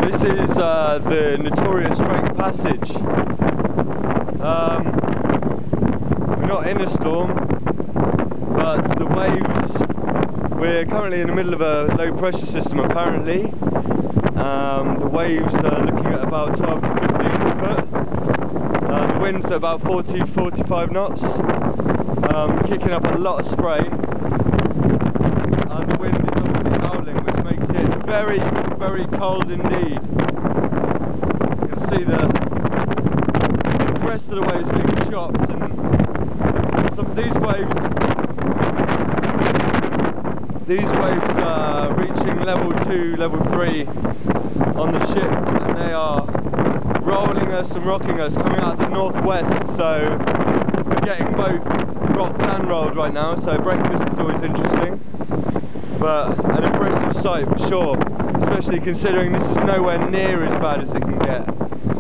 This is the notorious Drake Passage. We're not in a storm, but the waves, we're currently in the middle of a low pressure system apparently. The waves are looking at about 12 to 15 foot. The wind's at about 40-45 knots, kicking up a lot of spray. And the wind is obviously howling, which makes it very, very cold indeed. You can see the rest of the waves being shocked, and some of these waves are reaching level 2, level 3 on the ship, and they are rolling us and rocking us, coming out of the northwest, so we're getting both rocked and rolled right now, so breakfast is always interesting, but an impressive sight for sure, especially considering this is nowhere near as bad as it can get.